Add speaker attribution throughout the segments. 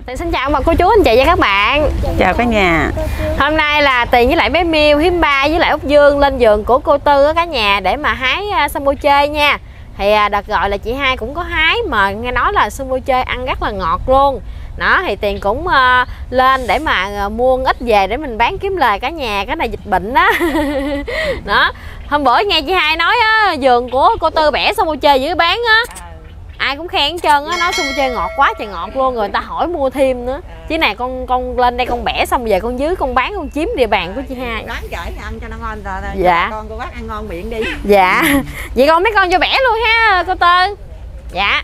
Speaker 1: Xin chào bà cô chú anh chị và các bạn.
Speaker 2: Chào cả nhà.
Speaker 1: Hôm nay là Tiền với lại bé Miu, Hiếm Ba với lại Úc Dương lên vườn của cô Tư ở cả nhà để mà hái sâm bô chơi nha. Thì đợt gọi là chị hai cũng có hái mà nghe nói là sâm bô chơi ăn rất là ngọt luôn. Đó thì Tiền cũng lên để mà mua ít về để mình bán kiếm lời cả nhà, cái này dịch bệnh đó. Đó. Hôm bữa nghe chị hai nói á, vườn của cô Tư bẻ sâm bô chơi giữ bán á. Ai cũng khen hết trơn á, nói sâm bô chơi ngọt quá trời ngọt luôn, rồi người ta hỏi mua thêm nữa. Chứ này con lên đây con bẻ xong về con dưới con bán, con chiếm địa bàn của chị hai.
Speaker 2: Đáng kể ăn cho nó ngon rồi.
Speaker 1: Dạ.
Speaker 2: Con cô bác ăn ngon miệng đi.
Speaker 1: Dạ. Vậy con mấy con cho bẻ luôn ha cô Tư. Dạ.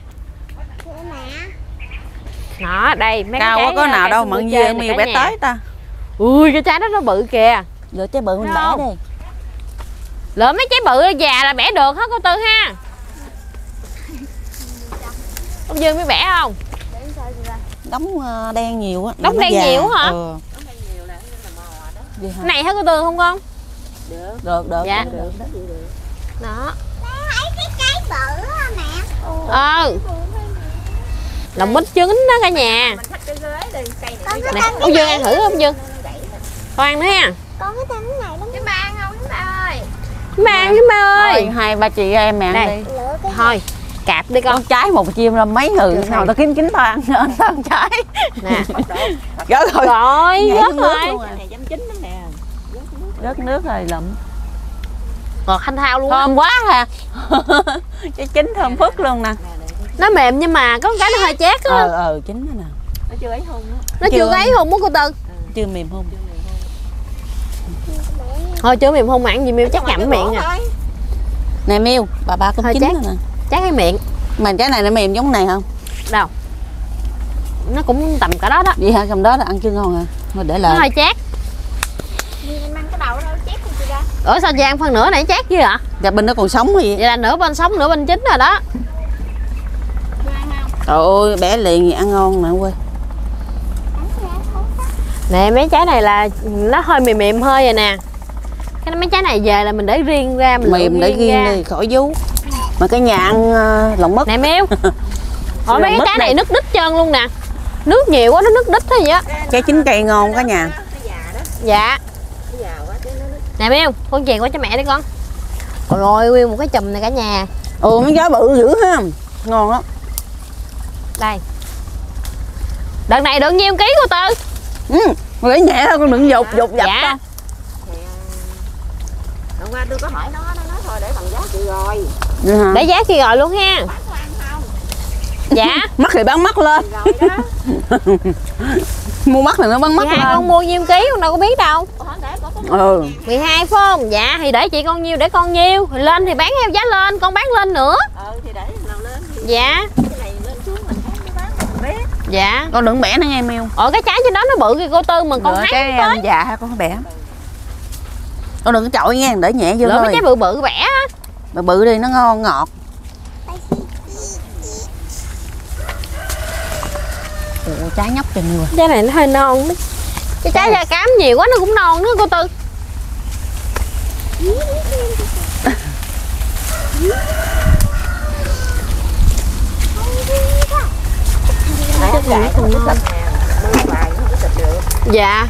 Speaker 1: Đó đây mấy
Speaker 2: Cao
Speaker 1: cái
Speaker 2: quá có nào đâu mận dê Miu bẻ tới ta.
Speaker 1: Ui cái trái đó nó bự kìa.
Speaker 2: Lựa trái bự mình bẻ đi.
Speaker 1: Lỡ mấy trái bự già là bẻ được hả cô Tư ha? Ông Dương mới bẻ không?
Speaker 2: Đóng đen nhiều á.
Speaker 1: Đóng đen nhiều hả?
Speaker 2: Ừ.
Speaker 1: Cái này hả cô Tư không con?
Speaker 2: Được.
Speaker 1: Dạ.
Speaker 2: Được.
Speaker 1: Đó.
Speaker 3: Thấy cái trái bự á mẹ.
Speaker 1: Lòng bít trứng đó cả nhà. Nè, ông Dương ăn thử không Dương? Con ăn nữa ha.
Speaker 3: Con cái tên này lắm.
Speaker 1: Cái ba không cái ba ơi. Cái ba ơi.
Speaker 2: Thôi, hai ba chị em mẹ ăn
Speaker 1: Đây.
Speaker 2: đi.
Speaker 1: Thôi, cạp đi con.
Speaker 2: Con trái một chim là mấy người nào tao kiếm chính tao ăn tao ăn trái.
Speaker 1: Nè.
Speaker 2: Rớt rồi.
Speaker 1: Rồi, rớt rồi.
Speaker 2: Rớt nước rồi lụm.
Speaker 1: Ngọt thanh thao luôn.
Speaker 2: Thơm quá ha. Trái chín thơm phức luôn nè.
Speaker 1: Nó mềm nhưng mà có cái nó hơi chát á.
Speaker 2: Chín đó nè.
Speaker 1: Nó chưa ấy hôn muốn cô Tư.
Speaker 2: Chưa mềm hôn.
Speaker 1: Thôi chưa mềm hôn mà ăn gì Miu chắc ngậm miệng à.
Speaker 2: Nè Miu, bà con chín
Speaker 1: chát.
Speaker 2: rồi nè.
Speaker 1: Chát cái miệng.
Speaker 2: Mà trái này nó mềm giống này không?
Speaker 1: Đâu. Nó cũng tầm cả đó đó.
Speaker 2: Vậy hả? Trong đó là ăn chưa ngon à? Thôi để
Speaker 1: Nó
Speaker 2: lại.
Speaker 1: hơi chát.
Speaker 3: Em ăn cái đầu đâu chép không chị ra.
Speaker 1: Ủa sao chị ăn phân nửa này chát chứ ạ?
Speaker 2: Dạ bên nó còn sống gì?
Speaker 1: Vậy là nửa bên sống nửa bên chín rồi đó.
Speaker 2: Trời ơi, bẻ liền gì ăn ngon nè quê.
Speaker 1: Nè mấy trái này là nó hơi mềm mềm hơi rồi nè. Cái mấy trái này về là mình để riêng ra, mình
Speaker 2: mềm để riêng đi khỏi vú. Mà cái nhà ăn lòng mất.
Speaker 1: Nè Miu. Ủa mấy cái trái này nứt đít trơn luôn nè. Nước nhiều quá nó nứt đít thế vậy á.
Speaker 2: Trái chín cây ngon cả nhà.
Speaker 1: Dạ. Nè Miu, con chèn qua cho mẹ đi con. Rồi nguyên một cái chùm này cả nhà.
Speaker 2: Mấy trái bự dữ ha. Ngon lắm.
Speaker 1: Đây. Đợt này được nhiêu ký cô Tư?
Speaker 2: Để nhẹ thôi con đừng dục dập
Speaker 1: dạ.
Speaker 2: Con. Hôm qua tôi có hỏi nó nói thôi để bằng giá chị rồi.
Speaker 1: Để giá chị rồi luôn ha. Dạ.
Speaker 2: Mắc thì bán mắc lên. Mua mắc thì nó bán mắc lên.
Speaker 1: Con mua nhiêu ký con đâu có biết đâu. 12 phải không? Dạ thì để chị con nhiêu để con nhiêu. Thì lên thì bán theo giá lên, con bán lên nữa.
Speaker 2: Thì để nào lên.
Speaker 1: Dạ.
Speaker 2: Cái này lên xuống mình thấy bé.
Speaker 1: Dạ.
Speaker 2: Con đừng bẻ nó nghe Miu.
Speaker 1: Cái trái trên đó nó bự kìa cô Tư mà con hái
Speaker 2: cái
Speaker 1: tới.
Speaker 2: dạ con bẻ. Con đừng có chọi nghe, để nhẹ vô
Speaker 1: thôi.
Speaker 2: thôi.
Speaker 1: Mấy trái bự bự bẻ á.
Speaker 2: Mà bự đi nó ngon ngọt. Trái nhóc cho Miu.
Speaker 1: Trái này nó hơi non đó. Cái trái da cám nhiều quá nó cũng non nữa cô Tư. Dạ.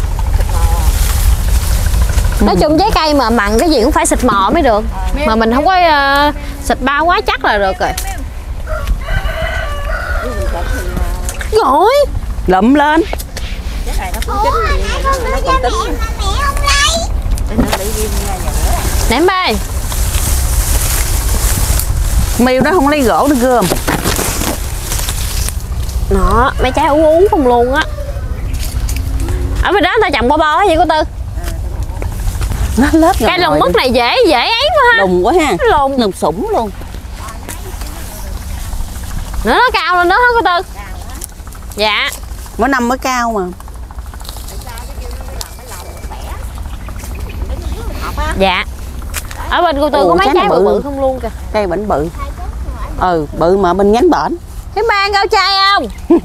Speaker 1: Nói chung trái cây mà mặn cái gì cũng phải xịt mò mới được. Mà mình không có xịt bao quá chắc là được rồi. Rồi
Speaker 2: Lụm lên.
Speaker 1: Nè em ơi.
Speaker 2: Miu nó không lấy gỗ để gom.
Speaker 1: Đó, mấy trái ú không luôn á. Ở bên đó người ta trồng bo bo vậy cô Tư.
Speaker 2: Nó lớp
Speaker 1: cái lồng mứt này dễ ấy quá ha.
Speaker 2: Lùng quá ha.
Speaker 1: Lùng
Speaker 2: sủng luôn.
Speaker 1: Nữa nó cao lên đó hả cô Tư? Dạ.
Speaker 2: Mỗi năm mới cao mà.
Speaker 1: Dạ. Ở bên cô Tư có mấy trái bự bự không luôn kìa.
Speaker 2: Cây bển bự. Bự mà bên nhánh bển.
Speaker 1: Cái ba ăn rau chay không?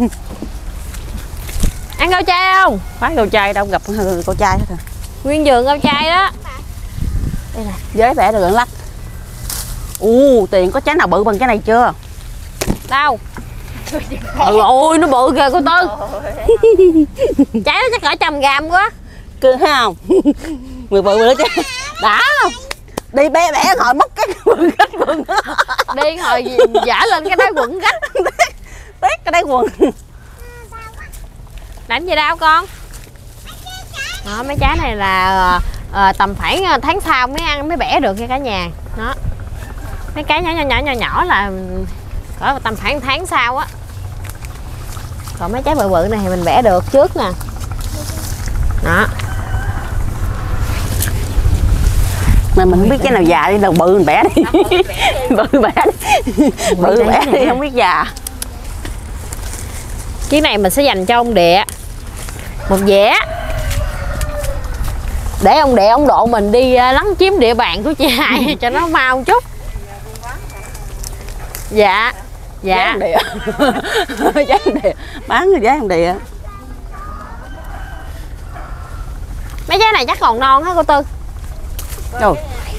Speaker 1: Ăn rau chay không?
Speaker 2: Phát rau chay đâu gặp rau chay hết rồi.
Speaker 1: Nguyên vườn rau chay đó. Đây nè.
Speaker 2: Giới vẽ được lắc. Tiền có trái nào bự bằng cái này chưa?
Speaker 1: Đâu? Ôi nó bự kìa cô Tư. Trái nó chắc cỡ 100g quá.
Speaker 2: Cứ thấy không? Người bự nữa chứ. Đã không? Đi bé hồi mất cái quần gách quần.
Speaker 1: Đi hồi giả lên cái đáy quần gách.
Speaker 2: Tét cái đáy quần.
Speaker 1: Đánh gì đâu con? Đó, mấy trái này là tầm khoảng tháng sau mới ăn mới bẻ được nha cả nhà. Đó. Mấy cái nhỏ là cỡ tầm khoảng tháng sau á. Còn mấy trái bự bự này thì mình bẻ được trước nè. Đó.
Speaker 2: Mà mình không biết cái nào già đi, đầu bự mình bẻ đi. Bự bẻ đi. Bự bẻ đi, không biết già.
Speaker 1: Cái này mình sẽ dành cho ông Địa một dẻ, để ông Địa ông độ mình đi lấn chiếm địa bàn của chị Hai cho nó mau một chút. Dạ. Dạ.
Speaker 2: Giá địa. Bán rồi giá địa.
Speaker 1: Mấy trái này chắc còn non hả cô Tư?
Speaker 2: Rồi.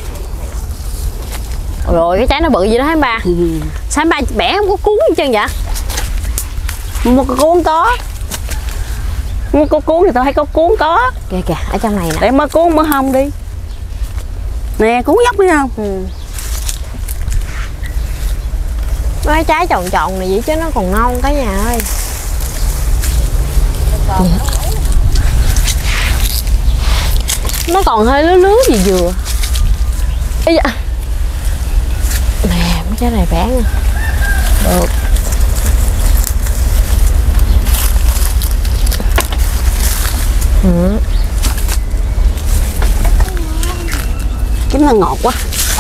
Speaker 1: Rồi cái trái nó bự gì đó hả ba? Sao ba bẻ không có cuốn gì trơn vậy?
Speaker 2: Một cái cuốn có. Một cái cuốn thì tao thấy có cuốn có.
Speaker 1: Kìa kìa, ở trong này nè.
Speaker 2: Để mới cuốn mới hông đi. Nè cuốn dốc đi không?
Speaker 1: Mấy trái tròn tròn này vậy chứ nó còn non cả nhà ơi. Nó còn hơi lứa lứa gì vừa. Ê da. Nè mấy trái này bẻ nha. Được.
Speaker 2: Cái nó ngọt quá.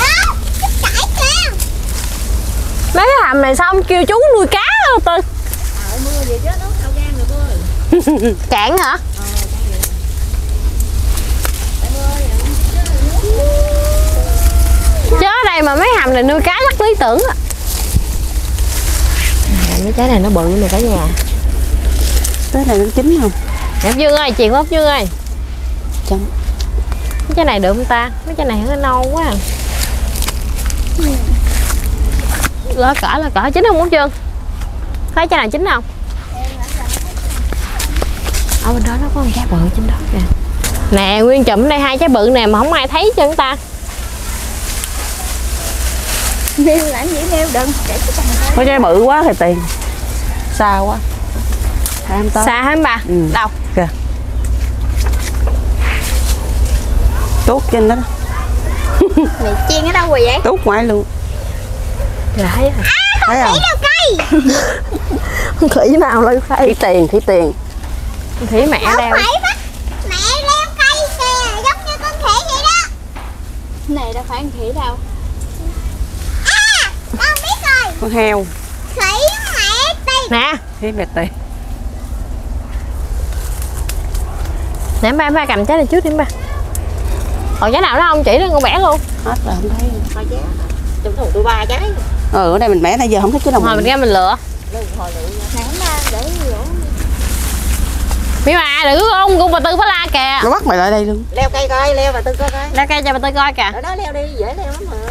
Speaker 1: Mấy cái hầm này sao ông kêu chú nuôi cá hả Tư?
Speaker 3: Mưa vậy chứ nó sao gan rồi cô ơi.
Speaker 1: Cạn hả? Chứ ở đây mà mấy hầm này nuôi cá rất lý tưởng á. Mấy trái này nó bự nè cả nhà.
Speaker 2: Cái này nó chín không?
Speaker 1: Ốc Dương ơi, chuyện Ốc Dương ơi.
Speaker 2: Chẳng.
Speaker 1: Mấy trái này được không ta? Mấy trái này nó non quá à. Lỡ cỡ chín không Ốc Dương? Thấy trái nào chín không? Ở bên đó nó có một trái bự trên đó kìa. Nè nguyên chùm đây 2 trái bự nè mà không ai thấy cho chúng ta.
Speaker 3: Nêu làm gì nêu đừng để cái chồng thôi.
Speaker 2: Có trái bự quá thì tiền. Xa quá.
Speaker 1: Xa hả ba? Đâu?
Speaker 2: Kìa. Tốt trên đó.
Speaker 3: Mày chiên ở đâu rồi vậy?
Speaker 2: Tốt ngoài luôn.
Speaker 1: Dạ thấy rồi.
Speaker 2: Thấy không?
Speaker 1: Không khỉ nào lấy cây.
Speaker 2: Thỉ tiền.
Speaker 1: Khỉ mẹ
Speaker 3: Không
Speaker 1: đeo.
Speaker 3: phải bắt mẹ leo cây kìa, giống như con khỉ vậy đó.
Speaker 1: Này đâu phải con khỉ đâu.
Speaker 3: À, con biết rồi.
Speaker 2: Con heo.
Speaker 3: Khỉ mẹ tiền.
Speaker 1: Nè.
Speaker 2: Khỉ mẹ tiền.
Speaker 1: Nè ba cầm trái này trước đi ba. Còn trái nào đó không chỉ lên con bẻ luôn.
Speaker 2: Hết rồi không thấy.
Speaker 3: Thôi chứ. Trong thùng tôi 3 trái.
Speaker 2: Ở đây mình bẻ nãy giờ không thấy cái nào.
Speaker 1: Hồi mình ra mình lựa.
Speaker 3: Nãy ba để lỗ.
Speaker 1: Mía mà đừng có con bà Tư phải la kìa.
Speaker 2: Nó bắt mày lại đây luôn.
Speaker 3: Leo cây coi, leo và Tư coi coi.
Speaker 1: Leo cây cho bà Tư coi kìa.
Speaker 3: Ở đó leo đi, dễ leo lắm mà.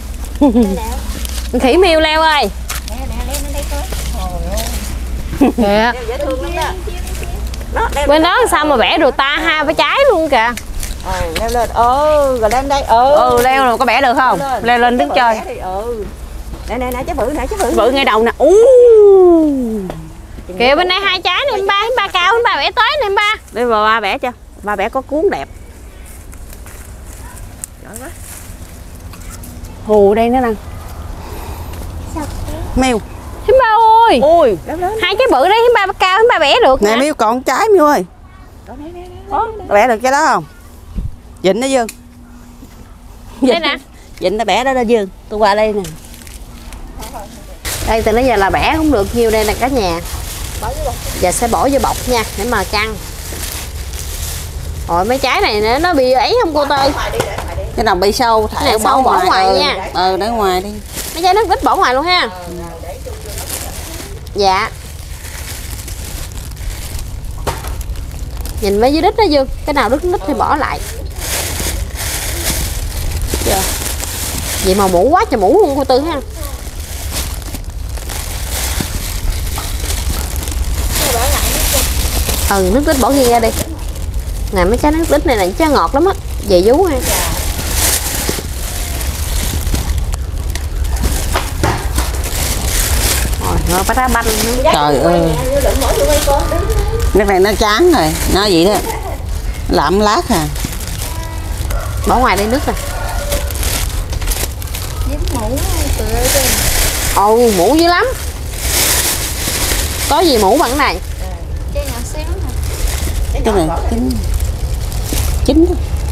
Speaker 1: Khỉ miêu leo ơi.
Speaker 3: Nè, leo lên đây coi.
Speaker 1: Kìa.
Speaker 3: Leo dễ thương lắm đó. Đó, leo
Speaker 1: Bên đó sao mà bẻ được ta 2 cái trái luôn kìa.
Speaker 3: Leo lên. Rồi lên đây.
Speaker 2: Leo rồi có bẻ được không? Leo lên đứng chơi.
Speaker 3: Nè, trái bự nè, trái bự.
Speaker 2: Bự ngay đầu nè.
Speaker 1: Kìa bên đây 2 trái này ba cao ba bẻ tới nè ba.
Speaker 2: Đây ba bẻ cho. Ba bẻ có cuốn đẹp. Giỏi quá. Hù đây nữa nè. Mèo.
Speaker 1: Hiếm ba ơi.
Speaker 2: Ôi,
Speaker 1: 2 trái bự đấy hiếm ba cao hiếm ba bẻ được.
Speaker 2: nè Miêu còn trái Miêu ơi. Bẻ được cái đó không? Vịnh đó Dương.
Speaker 1: Đây nè.
Speaker 2: Vịnh nó bẻ đó đó Dương. Tôi qua đây nè.
Speaker 1: Đây từ nãy giờ là bẻ không được nhiều đây là cả nhà. Giờ sẽ bỏ vô bọc nha để mà căng. Rồi mấy trái này nó bị ấy không cô Tư?
Speaker 2: Cái nào bị sâu thả
Speaker 1: này sâu bỏ ngoài nha.
Speaker 2: Để ngoài đi.
Speaker 1: Mấy trái nó ít bỏ ngoài luôn ha. Dạ. Nhìn mấy dưới đít đó Dương, cái nào đứt nít thì bỏ lại. Chưa? Vậy mà mũ quá trời mũ luôn cô Tư ha. Ừ, nước đít bỏ ghi ra đi. Nè mấy trái nước đít này là trái ngọt lắm á. Về vú ha. Rồi bắt ra banh.
Speaker 2: Trời ơi. Nước này nó chán rồi, nó vậy đó. Lạm lát à.
Speaker 1: Bỏ ngoài đây nước nè. Ồ, mũ dữ lắm. Có gì mũ bằng này.
Speaker 3: Cái nhỏ xíu thôi.
Speaker 2: Cái này chín.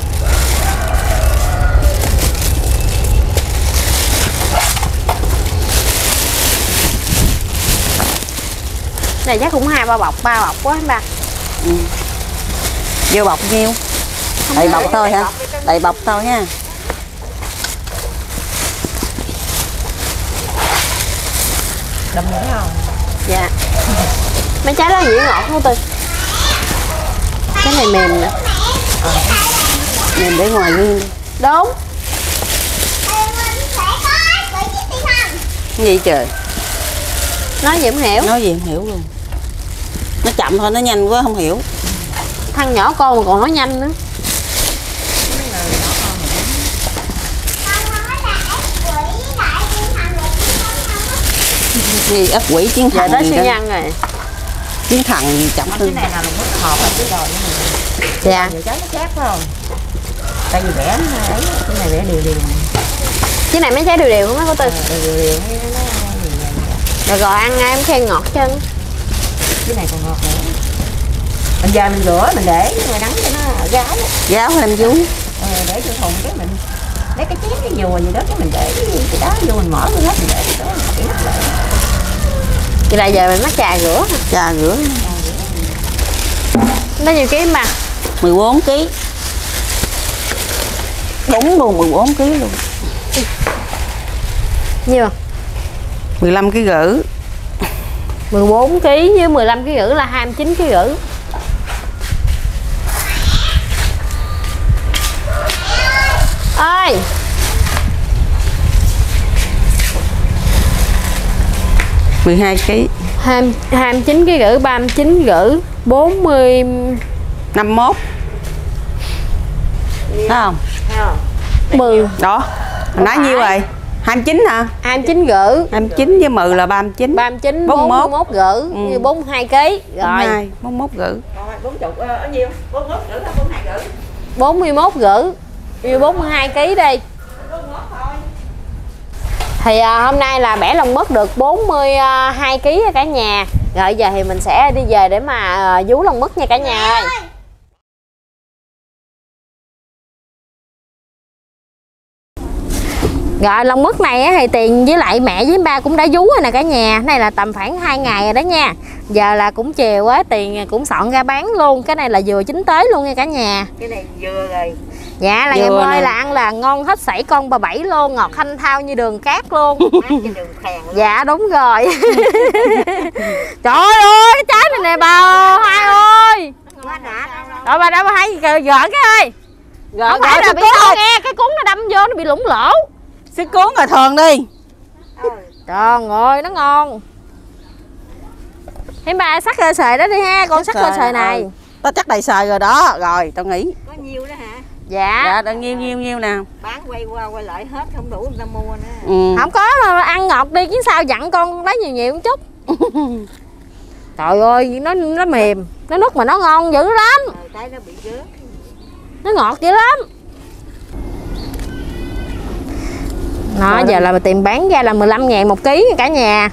Speaker 1: Này chắc cũng 2-3 bọc, 3 bọc quá ba.
Speaker 2: Ừ. Vô bọc nhiêu? Đầy bọc thôi hả? Đầy bọc thôi nha.
Speaker 4: Đâm nữa không?
Speaker 1: Dạ. Mấy trái đó dĩ ngọt không Tư? Cái này mềm nè.
Speaker 2: Mềm để ngoài riêng đi.
Speaker 1: Đúng.
Speaker 2: Cái gì trời?
Speaker 1: Nói gì không hiểu.
Speaker 2: Nói gì không hiểu luôn. Nó chậm thôi, nó nhanh quá không hiểu.
Speaker 1: Thằng nhỏ con mà còn nói nhanh nữa.
Speaker 2: Gì ấp quỷ chiến
Speaker 1: Giờ
Speaker 2: thần
Speaker 1: tới
Speaker 2: gì
Speaker 1: siêu
Speaker 2: đó.
Speaker 1: nhân rồi.
Speaker 2: Chiến thần gì chậm
Speaker 4: Cái
Speaker 2: hơn.
Speaker 4: này là mình mất hộp rồi chứ rồi nữa.
Speaker 1: Dạ.
Speaker 4: Nhiều trái nó chát phải không? Tại vì vẽ nó ấy, cái này vẽ đều đều.
Speaker 1: Cái này mấy trái đều đều không á cô Tư?
Speaker 4: Đều đều
Speaker 1: Rồi rồi ăn em khen ngọt chân.
Speaker 4: cái này còn ngọt nữa. Mình giờ mình rửa mình để ngoài nắng cho nó ráo.
Speaker 2: Giáo làm vú.
Speaker 4: Để cho thùng cái mình lấy cái chén cái dùa gì đó cái mình để cái đó vô mình mở luôn hết mình để cái đó để nó lại.
Speaker 1: Vậy là giờ mình mắc trà rửa.
Speaker 2: Trà rửa.
Speaker 1: Nó nhiêu ký mà?
Speaker 2: 14 kg. Đúng luôn 14 kg luôn.
Speaker 1: Nhiêu?
Speaker 2: 15 kg rưỡi.
Speaker 1: 14 kg với 15 kg rưỡi là 29 kg rưỡi. Ơi.
Speaker 2: 12 kg.
Speaker 1: 29 kg rưỡi, 39 rưỡi, 40
Speaker 2: 51. Thấy không?
Speaker 4: Thấy không?
Speaker 1: 10.
Speaker 2: Đó. Hồi nãy nhiêu rồi? 29 hả?
Speaker 1: 29 rưỡi.
Speaker 2: 29 với 10 là 39.
Speaker 1: 39
Speaker 2: 41.
Speaker 1: 41 rưỡi, như 42 kg. Rồi.
Speaker 2: 42, 41 rưỡi.
Speaker 4: Rồi 40 ở nhiêu? 41 rưỡi là 42 rưỡi.
Speaker 1: 41 rưỡi. Như 42 kg đi.
Speaker 4: 41 thôi.
Speaker 1: Thì hôm nay là bẻ lông mất được 42 kg cả nhà. Rồi giờ thì mình sẽ đi về để mà vú lông mất nha cả nhà ơi. Rồi lông mất này á, thì Tiền với lại mẹ với ba cũng đã vú rồi nè cả nhà. Này là tầm khoảng 2 ngày rồi đó nha. Giờ là cũng chiều á, Tiền cũng soạn ra bán luôn. Cái này là vừa chín tới luôn nha cả nhà.
Speaker 4: Cái này vừa rồi.
Speaker 1: Dạ là
Speaker 2: Vừa
Speaker 1: ngày
Speaker 2: nè.
Speaker 1: ơi là ăn là ngon hết sảy con bà Bảy luôn. Ngọt thanh thao như đường cát luôn.
Speaker 4: Mát trên đường phèn luôn.
Speaker 1: Dạ đúng rồi. Trời ơi cái trái này nè bà Hai ơi. Rồi bà đã thấy gỡ cái ơi. Không phải là bị sao nghe cái cuốn nó đâm vô nó bị lủng lỗ.
Speaker 2: Xí cuốn rồi thường đi.
Speaker 1: Trời ơi nó ngon. Thế bà sắc cơ sợi đó đi ha. Con sắc cơ sợi này.
Speaker 2: Tao chắc đầy sợi rồi đó. Rồi tao nghĩ.
Speaker 4: Có nhiêu đó hả?
Speaker 1: Dạ.
Speaker 2: Dạ tao nhiêu nào.
Speaker 4: Bán quay qua quay lại hết không đủ người ta mua nữa.
Speaker 2: Ừ.
Speaker 1: Không có mà ăn ngọt đi chứ sao dặn con lấy nhiều nhiều một chút. Trời ơi nó mềm. Nó nút mà nó ngon dữ lắm.
Speaker 4: Rồi tay nó bị rớt.
Speaker 1: Nó ngọt dữ lắm. Nó giờ là Tiền bán ra là 15.000 một ký cả nhà.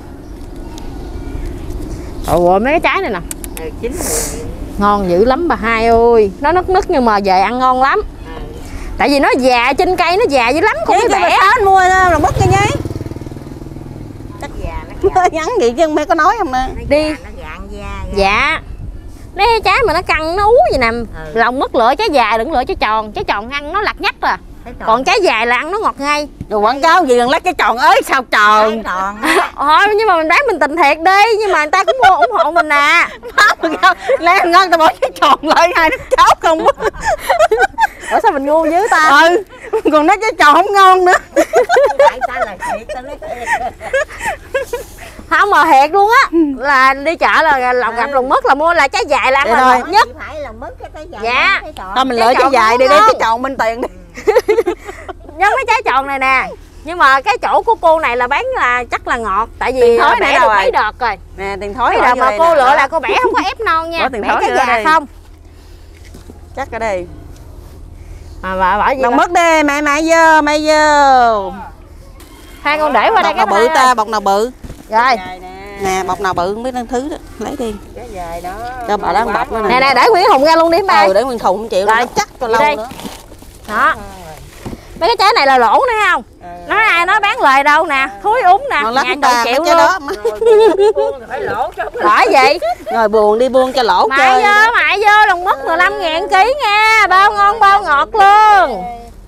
Speaker 1: Trời ơi mấy cái trái này nè.
Speaker 4: Chín
Speaker 1: Ngon dữ lắm bà Hai ơi. Nó nứt nhưng mà về ăn ngon lắm. Tại vì nó già trên cây nó già dữ lắm. Không
Speaker 2: Vậy
Speaker 1: phải
Speaker 2: chứ
Speaker 1: bẻ.
Speaker 2: mà sao mua ra là mất cái nhí.
Speaker 4: Chắc già nó
Speaker 2: Nó nhắn gì chứ mẹ có nói không nè.
Speaker 1: Đi.
Speaker 4: nó gạn da.
Speaker 1: Dạ. Mấy cái trái mà nó căng nó ú vậy nè. Lòng mất lựa trái dài đừng lựa trái tròn. Trái tròn ăn nó lặt nhắt à. Còn trái dài là ăn nó ngọt ngay.
Speaker 2: Rồi quảng cáo gì đừng lấy cái tròn ới sao tròn.
Speaker 1: Thôi nhưng mà mình bán mình tình thiệt đi. Nhưng mà người ta cũng mua ủng hộ mình nè.
Speaker 2: Lấy ngon tao bỏ cái tròn lại hai đứa cháu không.
Speaker 1: Ủa sao mình ngu dữ ta?
Speaker 2: Ừ. Còn nói cái tròn không ngon nữa.
Speaker 4: Tại sao là thiệt tao nói thiệt.
Speaker 1: Không mà thiệt luôn á, là đi chợ là gặp lòng mứt là mua là trái dài là ăn là ngọt nhất.
Speaker 4: Phải là mứt cái trái dài.
Speaker 1: Dạ.
Speaker 2: Thôi mình lựa trái dài đi đi, cái tròn bên tiền đi.
Speaker 1: Nhớ cái trái tròn này nè. Nhưng mà cái chỗ của cô này là bán là chắc là ngọt. Tại vì
Speaker 2: Tiền thối
Speaker 1: bẻ
Speaker 2: này
Speaker 1: được
Speaker 2: đâu
Speaker 1: mấy
Speaker 2: rồi?
Speaker 1: đợt rồi.
Speaker 2: Nè tiền thối
Speaker 1: Mấy đợt mà cô lựa là cô bẻ không có ép non nha.
Speaker 2: Tiền
Speaker 1: Bẻ
Speaker 2: thối
Speaker 1: cái
Speaker 2: vô
Speaker 1: già
Speaker 2: đây.
Speaker 1: không.
Speaker 2: Chắc ở đây.
Speaker 1: Mà bỏ gì
Speaker 2: Lòng
Speaker 1: đó.
Speaker 2: mất đi, mày vô.
Speaker 1: Hai con để qua đây cái
Speaker 2: bọc nào bự ta, bọc nào bự.
Speaker 1: Rồi.
Speaker 2: Nè, bọc nào bự không biết thứ đó, lấy đi.
Speaker 4: Trái dài đó.
Speaker 2: Cho bà đó bọc nữa
Speaker 1: Nè nè để Nguyễn Hùng ra luôn đi ba.
Speaker 2: để Nguyên Khùng không chịu
Speaker 1: Rồi,
Speaker 2: nó chắc cho
Speaker 1: đi
Speaker 2: lâu
Speaker 1: đi.
Speaker 2: nữa.
Speaker 1: Đó. Mấy cái trái này là lỗ nữa không? Nói ai nói bán lời đâu nè, thúi úng nè,
Speaker 2: Ngon lắm
Speaker 1: nhà
Speaker 2: bà,
Speaker 1: chọn chịu
Speaker 2: cái
Speaker 1: luôn.
Speaker 2: đó.
Speaker 4: Phải lỗ cho.
Speaker 1: Bởi vậy.
Speaker 2: Rồi buồn đi buông cho lỗ chơi.
Speaker 1: Mại vô lòng mất 15.000 ký nha, bao ngon bao ngọt luôn.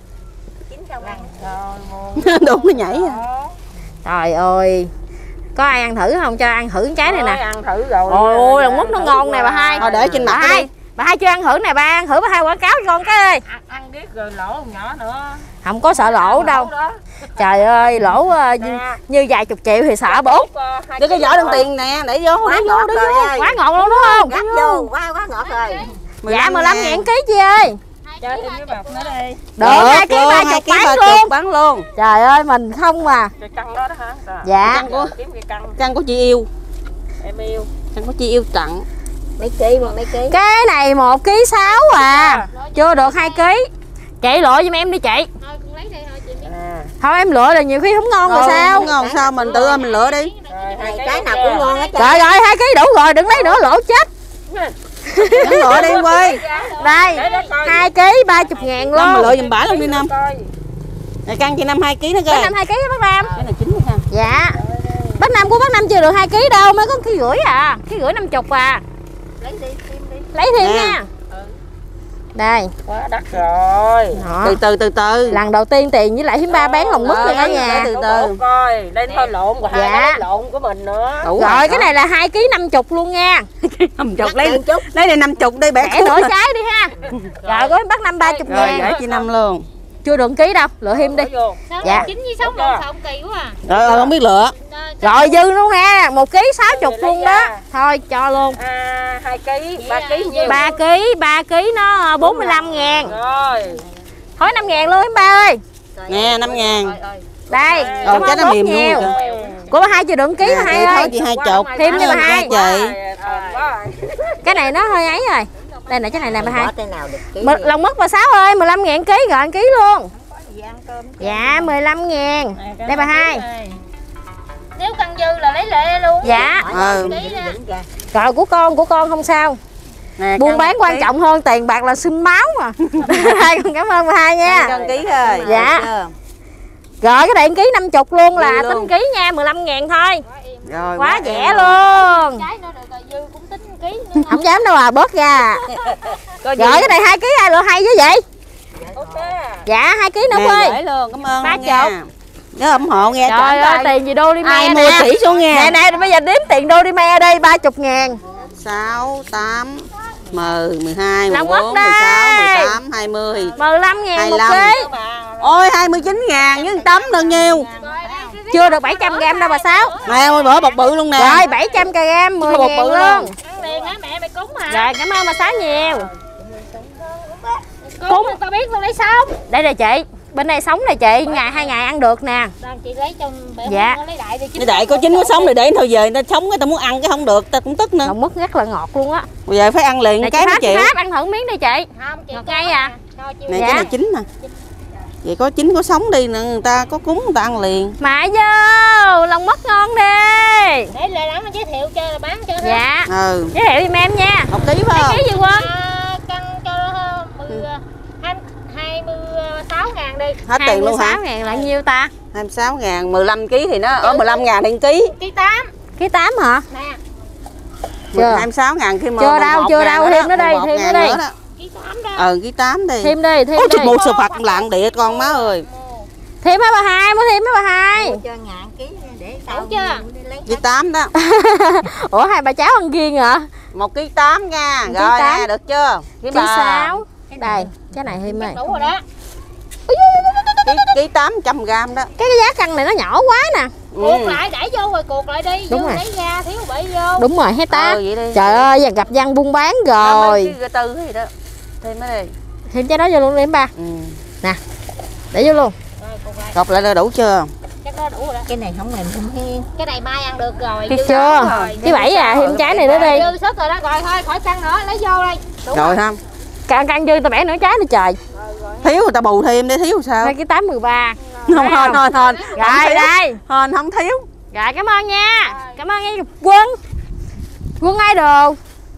Speaker 2: Đúng nó nhảy.
Speaker 1: Trời ơi. Có ai ăn thử không? Cho ăn thử cái trái này nè.
Speaker 4: Ăn thử rồi.
Speaker 1: Ôi lòng mứt nó ngon nè bà hai.
Speaker 2: Thôi để trên mặt
Speaker 1: bà
Speaker 2: đi.
Speaker 1: hai. Bà hai chưa ăn thử nè, ba ăn thử bà hai quảng cáo cho con cái đi.
Speaker 4: Ăn biết rồi lỗ nhỏ nữa.
Speaker 1: Không có sợ lỗ đâu.
Speaker 4: Đó.
Speaker 1: Trời ơi, lỗ như vài chục triệu thì sợ bố.
Speaker 2: Đưa cái vỏ đồng tiền nè, để vô,
Speaker 4: Quá
Speaker 2: để
Speaker 4: ngọt
Speaker 2: vô,
Speaker 4: rồi.
Speaker 1: Quá ngọt luôn đúng không?
Speaker 4: Gắp vô, quá ngọt rồi.
Speaker 1: Dạ 15.000 ký chị ơi.
Speaker 4: Cho thêm cái bọc nữa đi.
Speaker 1: Được 2 ký 30 bán luôn.
Speaker 2: bán luôn.
Speaker 1: Trời ơi mình không mà.
Speaker 4: Cái căng đó đó hả? Rồi.
Speaker 1: Dạ.
Speaker 2: Căng của
Speaker 4: Kiếm cái căng
Speaker 2: Căng của chị yêu.
Speaker 4: em yêu.
Speaker 2: Căng của chị yêu tặng.
Speaker 4: Mấy ký mà mấy ký.
Speaker 1: Cái này 1 ký 6 à. Chưa được 2 ký. Chị lựa giùm em đi chị. Thôi em lựa là nhiều khi không ngon rồi sao?
Speaker 2: Không ngon sao mình tự mình lựa đi.
Speaker 4: Rồi, cái nào cũng ngon hết.
Speaker 1: Trời ơi 2 ký đủ rồi, đừng lấy nữa lỗ chết.
Speaker 2: Đừng lựa đi quê.
Speaker 1: Đây 2 ký 30.000
Speaker 2: Năm mà
Speaker 1: luôn.
Speaker 2: lựa giùm bả luôn đi Năm. Này Căng chị Năm 2 kg nữa
Speaker 1: Bác
Speaker 2: coi.
Speaker 1: Năm 2 ký bác Nam.
Speaker 2: Cái này chín ha.
Speaker 1: Dạ. Bác Năm của bác Năm chưa được 2 ký đâu, mới có 1,5 kg à. 1,5 kg 50 à.
Speaker 4: Lấy đi thêm đi.
Speaker 1: Lấy thêm
Speaker 2: Nè.
Speaker 1: nha. Đây.
Speaker 4: Quá đắt rồi.
Speaker 1: Đó.
Speaker 2: Từ từ.
Speaker 1: Lần đầu tiên Tiền với lại Hiếm Ba bán lòng mứt rồi cả nhà.
Speaker 2: Từ từ.
Speaker 4: Coi, đây thôi lộn của hai
Speaker 1: Dạ.
Speaker 4: cái lộn của mình nữa.
Speaker 2: Đủ
Speaker 1: Rồi cái này là 2 ký 50 luôn nha.
Speaker 2: 50 lấy này 50 đi bẻ
Speaker 1: Bẻ nửa trái đi ha. Rồi có bác Năm 30
Speaker 2: Rồi
Speaker 1: ngàn.
Speaker 2: để chị Năm luôn.
Speaker 1: Chưa được 1 ký đâu, lựa thêm đi. Dạ.
Speaker 3: 9 với 6 lộn xộn kỳ quá à.
Speaker 2: Rồi không biết lựa.
Speaker 1: Rồi dư luôn nè, 1 ký 60 luôn đó. Thôi cho luôn.
Speaker 4: 2 ký, 3 ký nhiêu?
Speaker 1: 3 ký nó 45 ngàn.
Speaker 4: Rồi.
Speaker 1: Thôi 5 ngàn luôn em ba ơi.
Speaker 2: Nè 5 ngàn.
Speaker 1: Đây,
Speaker 2: Rồi
Speaker 1: cảm
Speaker 2: cái
Speaker 1: ơn
Speaker 2: nó
Speaker 1: bố
Speaker 2: mềm
Speaker 1: nhiều.
Speaker 2: luôn kìa.
Speaker 1: Của bà hai chưa được 1 ký bà hai ơi.
Speaker 2: Thôi chị 20.
Speaker 1: Thêm cho bà hai.
Speaker 2: Chị.
Speaker 1: Cái này nó hơi ấy rồi. Đây nè cái này nè bà hai.
Speaker 4: Cái nào được ký.
Speaker 1: Lòng mất bà Sáu ơi, 15 ngàn ký gọi 1 ký luôn. Dạ 15 ngàn. Đây bà hai.
Speaker 3: Nếu cân dư là lấy lệ luôn.
Speaker 1: Dạ.
Speaker 3: Ký ra.
Speaker 1: Rồi của con không sao.
Speaker 2: Nè,
Speaker 1: Buôn bán quan trọng hơn tiền bạc là sinh máu mà. Hai con cảm ơn bà hai nha.
Speaker 2: Cân ký rồi.
Speaker 1: Dạ.
Speaker 2: Được chưa?
Speaker 1: Rồi cái này 1 ký 50 luôn là
Speaker 2: Dư luôn.
Speaker 1: tính ký nha, 15 ngàn thôi.
Speaker 2: Rồi
Speaker 1: Quá rẻ luôn.
Speaker 3: Trái nữa được rồi dư cũng tính ký nữa.
Speaker 1: Không dám đâu à, bớt ra. Rồi cái này 2 ký ai lựa hay với vậy? Dạ 2 ký nữa
Speaker 2: Nè,
Speaker 1: ơi.
Speaker 2: gửi luôn, cảm ơn
Speaker 1: 30.
Speaker 2: nha. Nhớ ủng hộ nghe.
Speaker 1: Trời ơi tiền gì đô đi me
Speaker 2: ai
Speaker 1: nè.
Speaker 2: mua chỉ xuống nha.
Speaker 1: Nè bây giờ đếm tiền đô đi me đây 30 ngàn.
Speaker 2: 6, 8, 10, 12,
Speaker 1: Lòng
Speaker 2: 14,
Speaker 1: mất
Speaker 2: 16,
Speaker 1: đây.
Speaker 2: 18, 20.
Speaker 1: 15 ngàn 1
Speaker 2: 25.
Speaker 1: ký.
Speaker 2: Ôi 29 ngàn với tấm được nhiêu?
Speaker 1: Chưa được 700 gram đâu bà Sáu.
Speaker 2: Nè ôi bữa bọc bự luôn nè.
Speaker 1: Rồi 700 gram 10
Speaker 2: Bột
Speaker 1: ngàn
Speaker 2: bự
Speaker 1: luôn.
Speaker 3: Ăn liền hả mẹ mày cúng hả?
Speaker 1: Rồi cảm ơn bà Sáu nhiều.
Speaker 3: Cúng tao biết tao lấy sống.
Speaker 1: Đây là chị. Bên đây sống này chị, ngày 2 ngày ăn được nè.
Speaker 3: Đang chị lấy cho bẻ
Speaker 1: Dạ.
Speaker 3: lấy đại đi.
Speaker 2: Cái đại có chín có sống rồi để thôi về người ta sống cái ta muốn ăn cái không được ta cũng tức nữa.
Speaker 1: Lòng mứt rất là ngọt luôn á.
Speaker 2: Bây giờ phải ăn liền
Speaker 1: Này
Speaker 2: cái
Speaker 1: chị
Speaker 2: mới chịu.
Speaker 1: Pháp ăn thử miếng đi chị.
Speaker 3: Không chị
Speaker 1: Ngọt ngay à.
Speaker 3: Thôi chị
Speaker 2: Này
Speaker 1: Dạ.
Speaker 2: cái này chín nè. Vậy có chín có sống đi nữa người ta có cúng người ta ăn liền.
Speaker 1: Mại vô, lòng mứt ngon đi.
Speaker 3: để lại đẳng giới thiệu cho là bán cho.
Speaker 1: Dạ.
Speaker 2: Ừ.
Speaker 1: Giới thiệu giùm em nha.
Speaker 2: 1 ký phải không?
Speaker 1: Cái gì quên?
Speaker 3: Cân cho 26 ngàn đi.
Speaker 2: Hết tiền luôn hả?
Speaker 1: 26 ngàn là nhiêu ta?
Speaker 2: 26 ngàn, 15 ký thì nó ở 15 ngàn thì ký.
Speaker 3: Ký 8
Speaker 1: Ký 8 hả?
Speaker 3: nè.
Speaker 1: Chưa.
Speaker 2: 26 ngàn khi mà
Speaker 1: Chưa đâu, chưa đâu, thêm nữa đi, thêm nữa đi.
Speaker 3: Ký 8 đó.
Speaker 2: Ký 8 đi.
Speaker 1: Thêm đi, thêm
Speaker 2: Ôi
Speaker 1: đi.
Speaker 2: thịt một sờ phật lạng địa con má ơi.
Speaker 1: Thêm mấy bà hai, mới thêm mấy bà hai.
Speaker 4: Cho ngàn ký để
Speaker 3: Đủ
Speaker 4: tao
Speaker 3: chưa?
Speaker 4: đi lấy.
Speaker 2: Ký 8 đó.
Speaker 1: Ủa hai bà cháu ăn riêng hả?
Speaker 2: 1 ký 8 nha.
Speaker 1: 1 ký
Speaker 2: Rồi
Speaker 1: 8.
Speaker 2: nè, được chưa?
Speaker 1: Ký 6. Đây, cái này thêm này.
Speaker 3: Đủ rồi đó.
Speaker 2: Ký 800 gram đó.
Speaker 1: Cái giá căn này nó nhỏ quá nè. Cuột lại để vô rồi cuột lại đi.
Speaker 2: Đúng
Speaker 1: vô
Speaker 2: rồi.
Speaker 1: lấy ra thiếu bị vô. Đúng rồi hết ta.
Speaker 2: Vậy đi.
Speaker 1: Trời ơi, giờ gặp văn buôn bán rồi.
Speaker 2: Cái tư gì đó. Thêm cái đi.
Speaker 1: Thêm trái đó vô luôn đi em ba. Nè. Để vô luôn.
Speaker 2: Cột lại là đủ chưa?
Speaker 1: Chắc đó đủ rồi đó.
Speaker 4: Cái này không mềm không hen.
Speaker 1: Cái này mai ăn được rồi.
Speaker 2: Cái
Speaker 1: chưa?
Speaker 2: rồi.
Speaker 1: Thứ bảy à, thêm trái này nữa đi. Dư sức rồi đó, rồi thôi khỏi căng nữa, lấy vô đây. Đủ
Speaker 2: Rồi không?
Speaker 1: Căng dư tao bẻ nửa trái nữa trời.
Speaker 2: Thiếu người ta bù thêm để thiếu sao?
Speaker 1: Đây cái 813.
Speaker 2: Không hên.
Speaker 1: Rồi đây.
Speaker 2: Hên không thiếu.
Speaker 1: Rồi cảm ơn nha. Cảm ơn nha Quân. Quân ai đồ.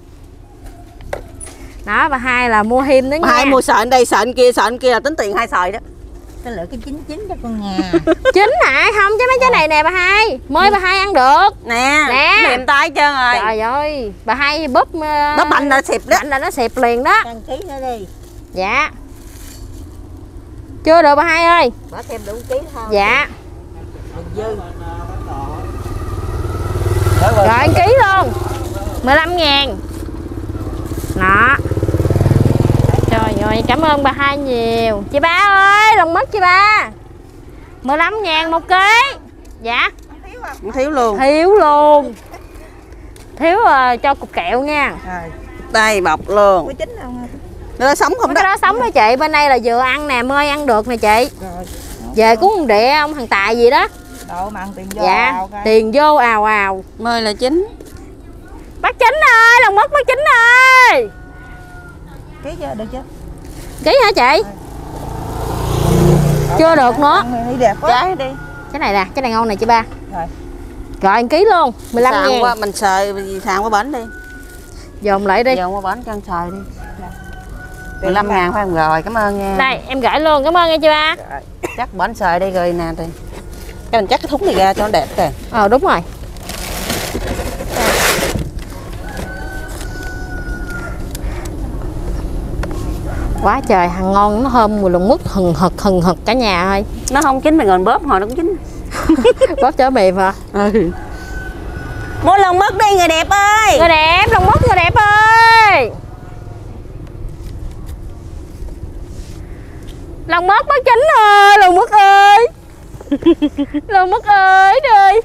Speaker 1: Đó bà hai là mua thêm nữa nha.
Speaker 2: Hai mua sợi đây, sợi kia là tính tiền hai sợi đó.
Speaker 4: Cái lựa cái chín cho con nhà.
Speaker 1: Chính hả? Không chứ mấy trái này nè bà hai. Mới bà hai ăn được.
Speaker 2: Nè. Mềm tay hết trơn rồi.
Speaker 1: Trời ơi, bà hai bóp
Speaker 2: banh là xịp đó.
Speaker 1: Banh là nó xịp liền đó.
Speaker 4: Đăng ký nữa đi.
Speaker 1: Dạ. Chưa được bà hai ơi.
Speaker 4: Bỏ thêm đủ ký thôi.
Speaker 1: Dạ.
Speaker 4: Dư.
Speaker 1: Rồi ăn ký luôn. 15.000. Đó. Trời ơi, cảm ơn bà hai nhiều. Chị ba ơi, lòng mất chị ba. 15.000 một ký. Dạ.
Speaker 2: Không thiếu luôn.
Speaker 1: Thiếu luôn. Thiếu cho cục kẹo nha.
Speaker 4: Rồi.
Speaker 2: Đây bọc luôn.
Speaker 4: Có chín không?
Speaker 2: Nó sống không đó?
Speaker 1: Cái đó sống đó chị, bên đây là vừa ăn nè, mới ăn được nè chị.
Speaker 4: Rồi.
Speaker 1: Về cuốn con đĩa ông thằng Tài gì đó.
Speaker 4: Độ mà ăn tiền vô.
Speaker 1: Dạ, tiền vô ào ào.
Speaker 2: Mời là chín.
Speaker 1: Bác Chính ơi, lòng mất bác Chính ơi.
Speaker 4: Ký chưa? Được chưa?
Speaker 1: Ký hả chị? Chưa được nữa.
Speaker 4: Đi đẹp quá.
Speaker 2: Trái đi.
Speaker 1: Cái này nè, cái này ngon này chị ba.
Speaker 4: Rồi.
Speaker 1: Rồi ăn ký luôn, 15.000.
Speaker 2: Sàn qua mình sợi sàn qua bển đi.
Speaker 1: Dồn lại đi.
Speaker 2: Dồn qua bển chân sợi đi. 15.000 phải không? Rồi, cảm ơn nha.
Speaker 1: Đây, em gửi luôn, cảm ơn nha chị ba.
Speaker 2: Chắc bển sợi đi rồi nè thì. Cái mình chắc cái thúng này ra cho nó đẹp kìa.
Speaker 1: Đúng rồi. Quá trời hàng ngon, nó thơm mùi lòng mứt hừng hực cả nhà ơi.
Speaker 2: Nó không chín mình còn bóp hồi nó cũng chín.
Speaker 1: Bóp chở mềm hả?
Speaker 2: Mua lòng mứt đi người đẹp ơi.
Speaker 1: Người đẹp, lòng mứt người đẹp ơi. Lòng mứt bác Chính ơi, lòng mứt ơi. Lòng mứt ơi đi.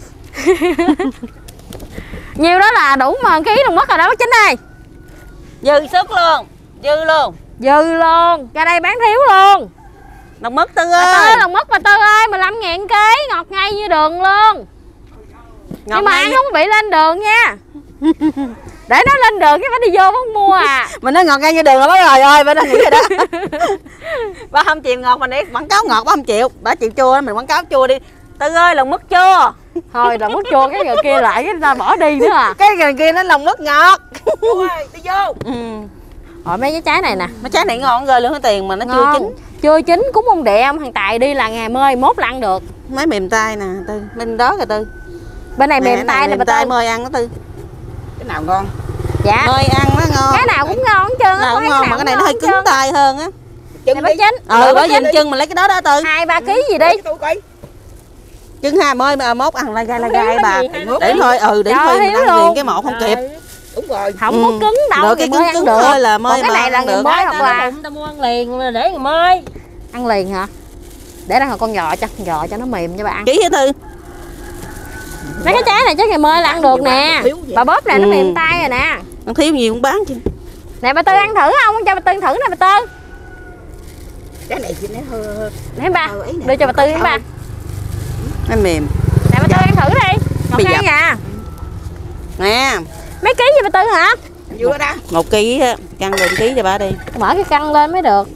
Speaker 1: Nhiều đó là đủ mà ký lòng mứt rồi đó bác Chính ơi.
Speaker 2: Dư sức luôn. Dư luôn.
Speaker 1: Dư luôn, ra đây bán thiếu luôn.
Speaker 2: Lòng mứt Tư
Speaker 1: Bà
Speaker 2: ơi.
Speaker 1: Tư, lòng mứt bà Tư ơi, 15.000 ký, ngọt ngay như đường luôn. Nhưng mà ăn không bị lên đường nha. Để nó lên đường cái phải đi vô mới mua à.
Speaker 2: Mình nói ngọt ngay như đường là bác rồi ơi, bà đang nghĩ rồi đó. Bà không chịu ngọt mình đi quảng cáo ngọt bà không chịu, bà chịu chua mình quảng cáo chua đi. Tư ơi lòng mứt chua.
Speaker 1: Thôi lòng mứt chua cái người kia lại cái ta bỏ đi nữa à.
Speaker 2: Cái người kia nó lòng mứt ngọt.
Speaker 4: Đi vô.
Speaker 1: Rồi mấy cái trái này nè.
Speaker 2: Mấy trái này ngon rồi lương tiền mà nó
Speaker 1: Ngon.
Speaker 2: chưa chín.
Speaker 1: Chưa chín cúng ông đệ ông thằng Tài đi là ngày mơi mốt là ăn được.
Speaker 2: Mấy mềm tay nè Tư, bên đó kìa Tư.
Speaker 1: Bên này mềm tay nè bà Tư.
Speaker 2: mời ăn đó Tư.
Speaker 4: Cái nào ngon?
Speaker 1: Dạ.
Speaker 2: Mời ăn nó ngon.
Speaker 1: Cái nào cũng ngon hết trơn á.
Speaker 2: Nào cũng ngon mà cái này nó hơi cứng
Speaker 1: trơn.
Speaker 2: tay hơn á.
Speaker 1: Này bác Chính.
Speaker 2: Bởi dành chân mình lấy cái đó đó Tư.
Speaker 1: 2-3 kg gì đi.
Speaker 2: Chân hà mời mà mốt ăn la gai bà.
Speaker 1: Gì?
Speaker 2: Để thôi để
Speaker 1: Trời,
Speaker 2: thôi mình
Speaker 1: thiếu
Speaker 2: ăn
Speaker 1: luôn.
Speaker 2: liền cái một không kịp.
Speaker 4: Đúng rồi.
Speaker 1: Không có cứng đâu.
Speaker 2: Rồi cái
Speaker 1: ngày mới
Speaker 2: cứng
Speaker 1: ăn được.
Speaker 2: thôi là mời
Speaker 1: Còn cái này là ngày mới hoặc là
Speaker 4: Ta mua ăn liền để ngày mới.
Speaker 1: ăn liền hả? Để ra con giò cho nó mềm cho bạn.
Speaker 2: Kỹ hả Tư?
Speaker 1: Mấy cái trái này chắc ngày mới là ăn được nè. Bà bóp này nó mềm tay rồi nè.
Speaker 2: Ăn thiếu gì cũng bán chứ.
Speaker 1: Nè bà Tư ăn thử không? Cho bà Tư thử nè bà Tư.
Speaker 4: Cái này chỉ nó hơi
Speaker 1: Nè ba. Đưa cho bà Tư ba.
Speaker 2: Nó mềm.
Speaker 1: Nè bà Tư ăn thử đi. Ngọt
Speaker 2: Bây
Speaker 1: ngang
Speaker 2: giờ.
Speaker 1: à.
Speaker 2: Nè.
Speaker 1: Mấy ký gì bà Tư hả?
Speaker 4: vô đó.
Speaker 2: 1 kg á, cân được 1 kg cho bà đi.
Speaker 1: Mở cái cân lên mới được.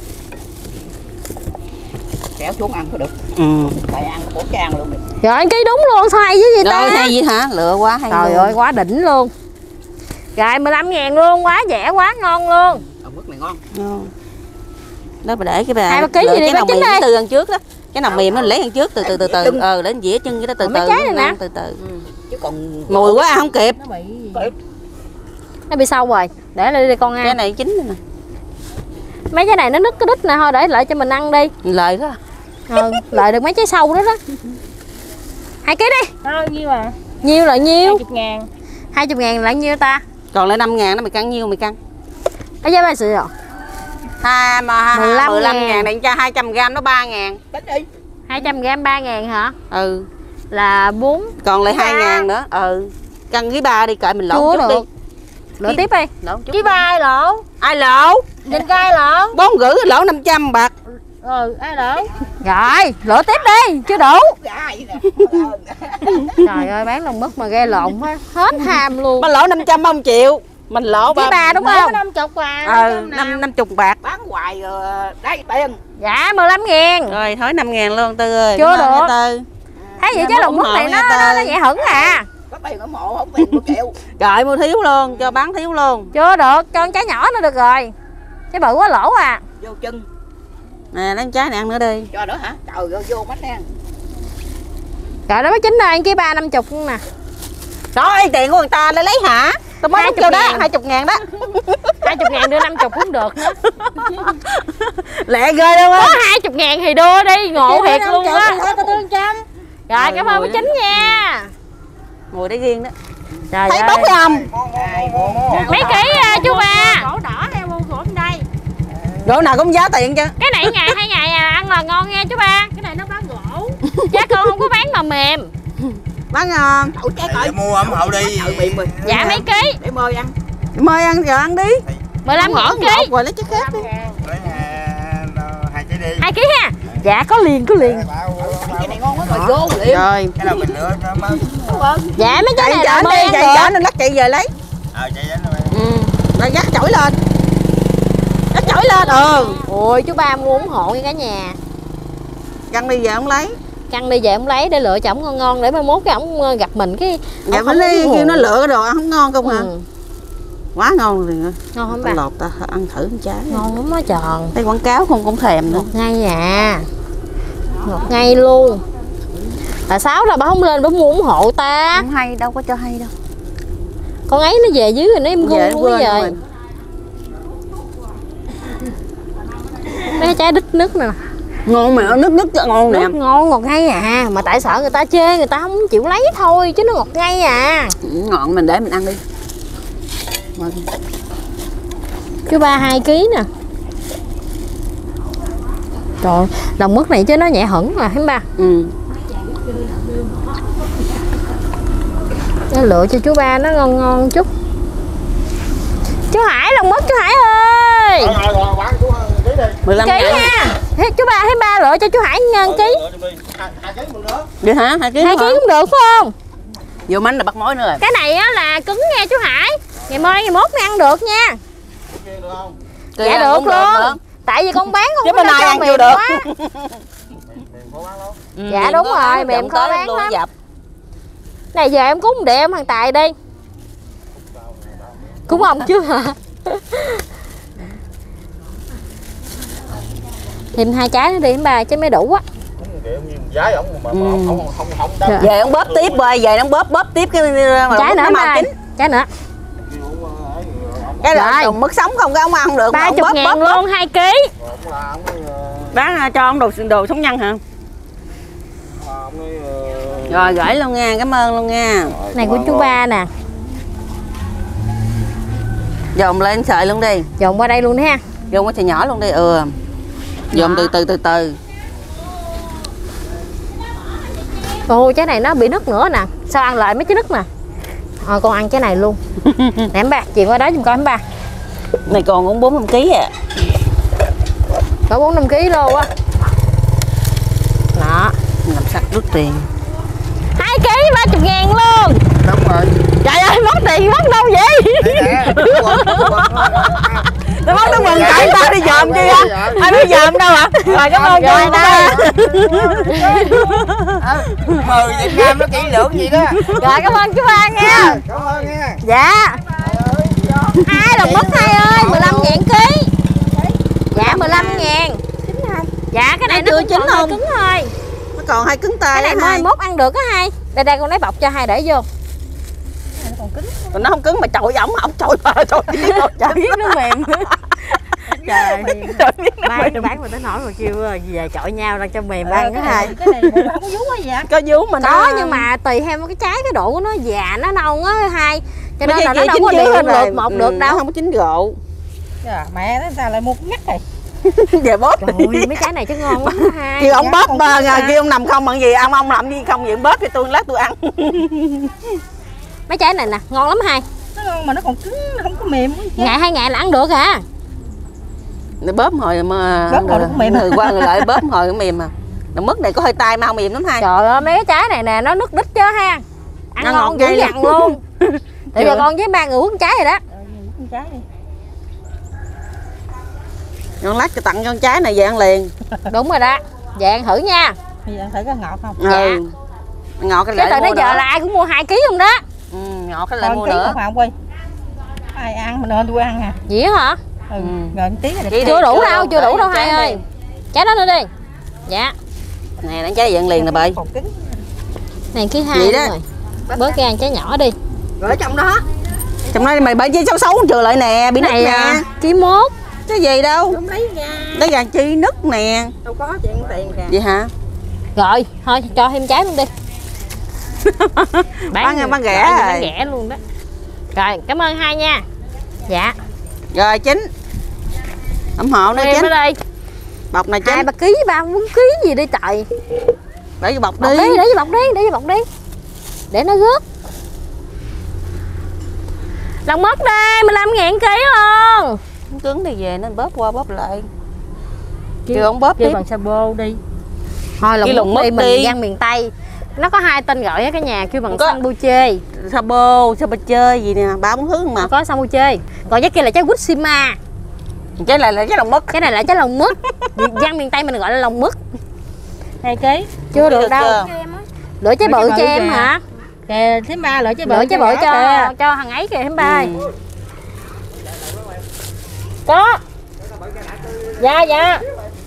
Speaker 4: Kéo xuống ăn có được. Tại ăn của trang luôn đi.
Speaker 1: Rồi ăn ký đúng luôn, sao hay với gì ta?
Speaker 2: Rồi hay gì hả? Lựa quá hay.
Speaker 1: Trời ơi quá đỉnh luôn. Rồi 15.000 luôn, quá rẻ quá ngon luôn.
Speaker 4: Mứt này ngon.
Speaker 2: Đó bà để cái bà.
Speaker 1: 2-3 kg gì đi
Speaker 2: cái nào
Speaker 1: bác Chính
Speaker 2: mềm
Speaker 1: ơi.
Speaker 2: từ ăn trước đó. Cái nào mềm nó lấy ăn trước từ để dĩa chân cái đó từ
Speaker 1: Mấy trái này nè.
Speaker 2: từ từ.
Speaker 4: Chứ còn
Speaker 2: Mùi quá ăn không kịp.
Speaker 4: nó bị
Speaker 1: Nó bị sâu rồi. Để lại đi con ăn.
Speaker 2: Cái này chín rồi nè.
Speaker 1: Mấy cái này nó nứt cái đít nè, thôi để lại cho mình ăn đi.
Speaker 2: Lời đó.
Speaker 1: Lại được mấy trái sâu đó đó. 2 kg đi.
Speaker 4: Thôi nhiêu à?
Speaker 1: Nhiêu là nhiêu?
Speaker 4: 20.000.
Speaker 1: 20.000 là nhiêu ta?
Speaker 2: Còn lại 5.000 nó mày cân nhiêu mày cân?
Speaker 1: Ở giá bao nhiêu rồi?
Speaker 2: 15.000 này cho 200g nó 3.000.
Speaker 4: Tính đi.
Speaker 1: 200g 3.000 hả?
Speaker 2: Ừ.
Speaker 1: là 4.
Speaker 2: Còn lại
Speaker 1: 2.000
Speaker 2: 2.000 nữa. Cân ký 3 đi, cậy mình lỗ
Speaker 1: Chưa
Speaker 2: chút
Speaker 1: được.
Speaker 2: đi.
Speaker 1: Lựa tiếp đi.
Speaker 2: Lỗ chút.
Speaker 1: Ký 3 ai lỗ?
Speaker 2: Ai lỗ?
Speaker 1: Nhìn coi ai lỗ?
Speaker 2: 4 rưỡi lỗ 500 bạc.
Speaker 1: Ai lỗ? Rồi, lựa tiếp đi, chưa đủ. Trời ơi, bán lòng mất mà ghe lộn quá. Hết ham luôn.
Speaker 2: Ba lỗ 500 không chịu. Mình lỗ
Speaker 1: Ký 3 đúng không?
Speaker 3: 50 à.
Speaker 2: 50 bạc.
Speaker 4: Bán hoài rồi đây tiền.
Speaker 1: Dạ 15.000.
Speaker 2: Rồi thối 5.000 luôn Tư ơi.
Speaker 1: Chưa
Speaker 2: Cảm ơn
Speaker 1: được.
Speaker 2: nha Tư.
Speaker 1: Thấy vậy chứ lòng mất này nó nhẹ hững à.
Speaker 4: Có tiền ở mộ không tiền của chịu.
Speaker 2: Rồi mua thiếu luôn, cho bán thiếu luôn.
Speaker 1: Chưa được, cho con trái nhỏ nữa được rồi. Trái bự quá lỗ à.
Speaker 4: Vô chân.
Speaker 2: Nè lấy trái này ăn nữa đi.
Speaker 4: Cho nữa hả? Trời ơi vô bánh nè.
Speaker 1: Rồi đó mới chính rồi, ký 3 50 nè.
Speaker 2: Rồi tiền của người ta lấy hả? Tao mới
Speaker 1: 20
Speaker 2: vô đó,
Speaker 1: ngàn.
Speaker 2: 20.000 đó.
Speaker 1: 20.000 đưa 50 cũng được nữa.
Speaker 2: Lẹ ghê luôn á.
Speaker 1: Có 20.000 thì đưa đi, ngộ thiệt luôn á. Rồi cảm ơn
Speaker 2: ngồi
Speaker 1: mấy chính nha.
Speaker 2: Ngồi đấy riêng đó.
Speaker 1: Trời
Speaker 2: Thấy
Speaker 1: ơi.
Speaker 2: bốc không?
Speaker 1: Mấy ký chú ba?
Speaker 3: Gỗ đỏ hay mua gỗ đây?
Speaker 2: Gỗ nào cũng giá tiền chứ.
Speaker 1: Cái này ngày 2 ngày ăn là ngon nha chú ba.
Speaker 3: Cái này nó bán gỗ.
Speaker 1: Cha con không có bán mà mềm.
Speaker 2: Bán ngon.
Speaker 4: Đậu trái
Speaker 5: Để
Speaker 4: coi.
Speaker 5: mua ấm hậu đi.
Speaker 1: Dạ mấy ký?
Speaker 4: Để mời ăn.
Speaker 2: Mời ăn giờ ăn đi.
Speaker 1: 15.000 ký.
Speaker 2: Rồi lấy trái khác đi.
Speaker 5: Lấy 2 trái đi.
Speaker 1: 2 ký ha. Dạ có liền có liền.
Speaker 4: Cái này ngon quá rồi vô liền.
Speaker 2: Rồi.
Speaker 5: Cái nào mình lựa cho mới.
Speaker 1: Dạ mấy trái
Speaker 2: Chạy
Speaker 1: này là
Speaker 2: chở
Speaker 1: mới
Speaker 2: đi,
Speaker 1: ăn
Speaker 2: chạy
Speaker 1: được.
Speaker 2: chở nên lắc chạy về lấy.
Speaker 5: Chạy đến rồi.
Speaker 2: Rồi dắt chổi lên. Dắt chổi lên.
Speaker 1: Ôi chú ba mua ủng hộ nha cả nhà.
Speaker 2: Căng đi về ông lấy.
Speaker 1: Căng đi về ông lấy để lựa cho ổng ngon ngon để mai mốt cái ổng gặp mình cái
Speaker 2: Dạ
Speaker 1: ổng
Speaker 2: phải
Speaker 1: không
Speaker 2: lấy
Speaker 1: muốn
Speaker 2: kêu nó
Speaker 1: hồn.
Speaker 2: lựa cái đồ ăn không ngon không hả?
Speaker 1: Ừ.
Speaker 2: Quá ngon rồi.
Speaker 1: Ngon không
Speaker 2: Ta
Speaker 1: bà?
Speaker 2: lột ta ăn thử một trái.
Speaker 1: Ngon lắm á tròn.
Speaker 2: Thấy quảng cáo không cũng thèm nữa.
Speaker 1: Ngọt ngay à. Ngọt ngay luôn. Tại sao là bà không lên bà mua ủng hộ ta?
Speaker 2: Không hay đâu có cho hay đâu.
Speaker 1: Con ấy nó về dưới rồi nó im gu
Speaker 2: Về
Speaker 1: luôn
Speaker 2: quên
Speaker 1: rồi.
Speaker 2: mình.
Speaker 1: Mấy trái đít nước nè.
Speaker 2: Ngon mà nước ngon nè.
Speaker 1: Nước ngon ngọt ngay à. Mà tại sợ người ta chê người ta không chịu lấy thôi chứ nó ngọt ngay à.
Speaker 2: Ngọn mình để mình ăn đi.
Speaker 1: Chú ba 2 kg nè. Trời, lòng mứt này chứ nó nhẹ hẳn mà thấy ba. Nó lựa cho chú ba nó ngon ngon chút. Chú Hải lòng mứt chú Hải ơi.
Speaker 2: 15
Speaker 1: Ký
Speaker 2: ngàn.
Speaker 1: nha. Thế chú ba thấy ba lựa cho chú Hải ngân ký.
Speaker 2: Được hả? 2 kg
Speaker 1: 2 kg cũng được phải không?
Speaker 2: Vô mánh là bắt mối nữa rồi.
Speaker 1: Cái này á là cứng nha chú Hải. Ngày mai ngày mốt mới ăn được nha. Dạ được luôn. Tại vì con bán
Speaker 2: Chứ
Speaker 1: không
Speaker 2: bên
Speaker 1: có
Speaker 2: này
Speaker 1: cho
Speaker 2: ăn
Speaker 1: mềm
Speaker 2: chưa được.
Speaker 1: quá. Dạ đúng rồi, mềm khó bán lắm.
Speaker 2: Dập.
Speaker 1: Này giờ em cúng để em thằng Tài đi. Cúng ông chứ hả? Thêm 2 trái nữa đi em bà chứ mới đủ á.
Speaker 5: Giá ổng mà không đắt.
Speaker 2: Về ông bóp tiếp rồi, về ông bóp tiếp cái
Speaker 1: Trái nữa ba. Trái nữa.
Speaker 2: Cái
Speaker 1: Rồi.
Speaker 2: đồ mất sống không cái ông ăn không được.
Speaker 1: 30.000 luôn 2 kg.
Speaker 2: Bán cho ông đồ sống nhân hả? Rồi gửi luôn nha, cảm ơn luôn nha.
Speaker 1: Này của chú ba nè.
Speaker 2: Dồn lên sợi luôn đi.
Speaker 1: Dồn qua đây luôn đi ha.
Speaker 2: Dồn qua sợi nhỏ luôn đi. Dồn từ từ.
Speaker 1: Ồ trái này nó bị nứt nữa nè. Sao ăn lại mấy trái nứt nè. Con ăn cái này luôn. Nè em ba, chuyện qua đó giùm coi em ba.
Speaker 2: Này còn cũng 4-5 kg à.
Speaker 1: Có 4-5 kg luôn á. Đó.
Speaker 2: Làm sạch rút tiền.
Speaker 1: 2 kg 30.000 luôn.
Speaker 5: Đúng rồi.
Speaker 1: Trời ơi mất tiền mất đâu vậy?
Speaker 2: Nó móc nó mừng tại tao đi dòm chi á. Ai biết dòm đâu ạ? Rồi cảm ơn
Speaker 1: Rồi
Speaker 2: cô
Speaker 1: ta.
Speaker 5: Mời Việt Nam nó kỹ lưỡng gì đó.
Speaker 1: Rồi cảm ơn chú ba nha.
Speaker 5: Cảm ơn nha.
Speaker 1: Dạ. Hai đồng mất hai ơi, 15.000 kg. Dạ 15.000. Dạ cái này nó
Speaker 2: chưa
Speaker 1: cũng
Speaker 2: chín
Speaker 1: còn
Speaker 2: không?
Speaker 1: hơi cứng thôi.
Speaker 2: Nó còn 2 cứng tay.
Speaker 1: Cái này mai mốt ăn được á hai. Đây con lấy bọc cho hai để vô.
Speaker 2: Còn nó không cứng mà chọi ổng chọi bà chọi biết nó mềm. Trời biết nó mềm.
Speaker 1: Bán mà tới nổi mà kêu về chọi nhau ra cho mềm ăn á hai.
Speaker 3: Cái này không có vú quá vậy?
Speaker 2: Có vú mà
Speaker 1: Có nhưng mà tùy theo cái trái cái độ của nó già nó non á hai. Cho nên là nó đâu có điều được một được
Speaker 2: Nó
Speaker 1: đâu.
Speaker 2: không có chín rượu.
Speaker 3: Trời, mẹ nó sao lại mua ngắt rồi.
Speaker 2: Về bóp.
Speaker 1: Trời ơi, mấy trái này chứ ngon lắm đó hai.
Speaker 2: Kêu ông bóp mà kêu ông nằm không bằng gì, ông làm gì không vậy bóp thì tôi lát tôi ăn.
Speaker 1: Mấy trái này nè, ngon lắm hai.
Speaker 2: Nó ngon mà nó còn cứng, nó không có mềm.
Speaker 1: Ngày 2 ngày là ăn được hả?
Speaker 2: Nó bóp hồi mà
Speaker 4: bóp hồi nó cũng mềm.
Speaker 2: người qua người lại bóp hồi cũng mềm mà. Đằng mứt này có hơi tay mau mềm lắm hai.
Speaker 1: Trời ơi, mấy cái trái này nè nó nứt đít chứ ha. Ăn
Speaker 2: Nó
Speaker 1: ngon
Speaker 2: ngọt
Speaker 1: dữ
Speaker 2: ghê
Speaker 1: dằn luôn. Tại giờ con với ba người uống trái rồi đó.
Speaker 4: Con trái đi.
Speaker 2: Con lát cho tặng con trái này về ăn liền.
Speaker 1: Đúng rồi đó. Về ăn thử nha.
Speaker 4: Bây giờ thấy có ngọt không?
Speaker 2: Ừ. Ngọt cái
Speaker 1: Chứ
Speaker 2: lại
Speaker 1: từ
Speaker 2: mua
Speaker 1: nãy giờ
Speaker 2: nữa.
Speaker 1: là ai cũng mua 2 kg không đó.
Speaker 2: Ngọt cái lại
Speaker 4: Con
Speaker 2: mua
Speaker 4: ký
Speaker 2: nữa.
Speaker 4: không Phạm Quy? Ai ăn mình nên tôi ăn à.
Speaker 1: Vậy hả?
Speaker 4: Ừ. Rồi tí là
Speaker 2: Ký
Speaker 1: Chưa đủ
Speaker 2: chưa
Speaker 1: đâu, chưa đủ đâu hai
Speaker 2: trái
Speaker 1: ơi.
Speaker 2: đi.
Speaker 1: Trái đó nữa đi. Dạ.
Speaker 2: Nè đánh trái về ăn liền nè bậy.
Speaker 4: còn cứng.
Speaker 1: Này ký 2
Speaker 2: Vậy đó.
Speaker 1: rồi. Bớt cái ăn trái nhỏ đi.
Speaker 2: Rồi ở trong đó. Trong đó mày bởi chi xấu xấu trừ lại nè, bị nứt
Speaker 1: Này
Speaker 2: nè.
Speaker 1: à, ký 1.
Speaker 2: Cái gì đâu.
Speaker 4: Không lấy ra.
Speaker 2: Lấy vàng chi nứt nè.
Speaker 4: Đâu có chuyện tiền kìa.
Speaker 2: Vậy hả?
Speaker 1: Rồi, thôi cho thêm trái luôn đi.
Speaker 2: Bán rẻ
Speaker 1: bán
Speaker 2: rồi.
Speaker 1: rẻ luôn đó. Rồi, cảm ơn hai nha. Dạ.
Speaker 2: Rồi chín. Ủng hộ nữa
Speaker 1: Em
Speaker 2: chín.
Speaker 1: ở đây.
Speaker 2: Bọc này chín.
Speaker 1: 2-3 kg, 3-4 kg gì đi trời.
Speaker 2: Để vô bọc
Speaker 1: Bọc
Speaker 2: đi.
Speaker 1: đi, để vô bọc đi, để vô bọc đi. Để nó rớt. Lòng mứt đây, 15.000 kg luôn.
Speaker 2: Cứng đi về nên bóp qua bóp lại. Kêu ông bóp
Speaker 1: Kêu
Speaker 2: tiếp.
Speaker 1: bằng sabo đi. Thôi
Speaker 2: Kêu lòng
Speaker 1: lòng mứt đi,
Speaker 2: mứt
Speaker 1: mình
Speaker 2: đi.
Speaker 1: dân miền Tây. Nó có 2 tên gọi ở cái nhà, kêu bằng
Speaker 2: Có.
Speaker 1: sambuche.
Speaker 2: Sabo chơi gì nè, 3-4 thứ mà.
Speaker 1: Có sambuche. Còn cái kia là trái quýt sima.
Speaker 2: Cái này là cái lòng mứt.
Speaker 1: Cái này là trái lòng mứt. Dân miền Tây mình gọi là lòng mứt.
Speaker 4: 2 kg.
Speaker 1: Chưa được đâu.
Speaker 2: chưa?
Speaker 1: Lựa trái
Speaker 4: Lựa
Speaker 1: bự
Speaker 4: trái
Speaker 1: cho
Speaker 4: bự
Speaker 1: em
Speaker 4: kìa.
Speaker 1: hả?
Speaker 4: Kìa thím ba lỡ trái bự.
Speaker 1: Lựa trái bự
Speaker 4: kìa.
Speaker 1: cho thằng ấy kìa thím ba ơi.
Speaker 2: Ừ.
Speaker 1: Có. Dạ dạ.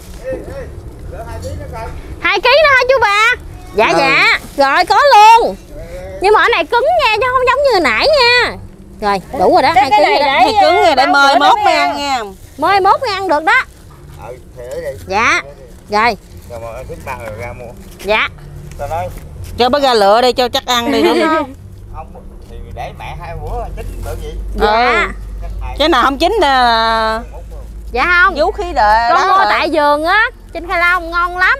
Speaker 1: 2 kg đó hả chú ba? Dạ
Speaker 2: Ừ.
Speaker 1: dạ. Rồi có luôn. Nhưng mà cái này cứng nha chứ không giống như hồi nãy nha. Rồi đủ rồi đó, 2 kg
Speaker 4: cái
Speaker 1: rồi
Speaker 4: này
Speaker 1: đó.
Speaker 4: đấy.
Speaker 2: Cứng rồi để
Speaker 4: Bao
Speaker 2: mời
Speaker 4: bữa
Speaker 2: mốt
Speaker 4: nó
Speaker 2: mới
Speaker 4: nghe.
Speaker 2: ăn nha.
Speaker 1: Mới mốt mới ăn được đó.
Speaker 5: Thì ở đây.
Speaker 1: Dạ. Rồi.
Speaker 5: Rồi mà thứ ba rồi ra mua.
Speaker 1: Dạ.
Speaker 5: Tao nói
Speaker 2: Cho bác ra lựa đi cho chắc ăn đi đúng không?
Speaker 5: ông thì để mẹ 2 bữa chín được gì?
Speaker 1: Dạ.
Speaker 2: Cái nào không chín là
Speaker 1: Dạ không.
Speaker 2: vú khí đời
Speaker 1: Con
Speaker 2: đó
Speaker 1: mua
Speaker 2: rồi.
Speaker 1: tại vườn á, trên Khai Long ngon lắm.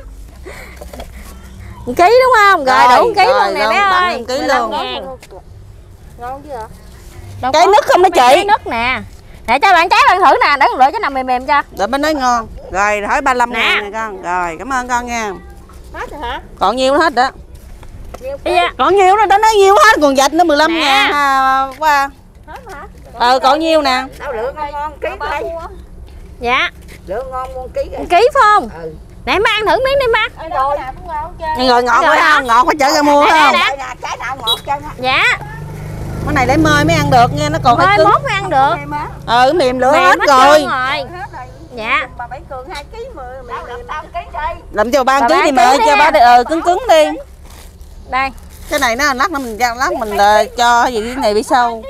Speaker 1: 1 kg đúng không? Rồi đủ 1 kg
Speaker 2: rồi,
Speaker 1: luôn nè
Speaker 2: rồi,
Speaker 1: bé
Speaker 2: tặng
Speaker 1: ơi.
Speaker 2: 1 kg luôn.
Speaker 1: 15.000.
Speaker 4: Ngon chứ hả?
Speaker 1: Đâu
Speaker 2: Cái
Speaker 1: có.
Speaker 2: nứt không đó
Speaker 1: Cái
Speaker 2: chị?
Speaker 1: nứt nè. Để cho bạn trái bạn thử nè, để con lựa cái nào mềm mềm cho.
Speaker 2: Để bên nói ngon. Rồi hỏi 35
Speaker 1: Nè.
Speaker 2: ngàn này con. Rồi cảm ơn con nha.
Speaker 4: Hết rồi hả?
Speaker 2: Còn nhiêu hết đó.
Speaker 1: Đi nha.
Speaker 2: Còn nhiêu rồi, tao nói nhiêu hết, còn dạch nữa 15
Speaker 1: Nè.
Speaker 2: ngàn qua.
Speaker 4: Hết hả?
Speaker 2: Còn nhiêu nè.
Speaker 4: Tao lựa ngon ký đây.
Speaker 1: Dạ.
Speaker 4: Lựa ngon mua ký rồi.
Speaker 1: 1 kg phải không?
Speaker 4: Ừ.
Speaker 1: Nè em ăn thử miếng đi má.
Speaker 4: Rồi nào cũng ngon chứ.
Speaker 2: Rồi ngọt
Speaker 1: Rồi
Speaker 2: quá
Speaker 1: hả?
Speaker 2: không? Ngọt quá chở ra mua
Speaker 1: Nè,
Speaker 2: không?
Speaker 1: nè.
Speaker 4: Đây nè, trái nào ngọt chân á.
Speaker 1: Dạ.
Speaker 2: Cái này để mời mới ăn được nha, nó còn hơi
Speaker 1: Mới
Speaker 2: cứng.
Speaker 1: mốt mới ăn được.
Speaker 4: Em á.
Speaker 2: Mềm lửa
Speaker 1: Mềm
Speaker 2: hết
Speaker 1: hết
Speaker 2: rồi.
Speaker 1: trơn rồi.
Speaker 4: Hết rồi.
Speaker 1: Dạ.
Speaker 4: Bà Bảy Cường 2 kg mà tao làm 3 kg đây.
Speaker 2: Làm cho 3
Speaker 1: Bà
Speaker 2: kg đi
Speaker 1: ba
Speaker 2: mẹ,
Speaker 1: ký
Speaker 2: cho
Speaker 1: đi.
Speaker 2: ba đi cứng cứng đi.
Speaker 1: Đây.
Speaker 2: Cái này nó lát mình ra lát mình cho gì cái này bị sâu.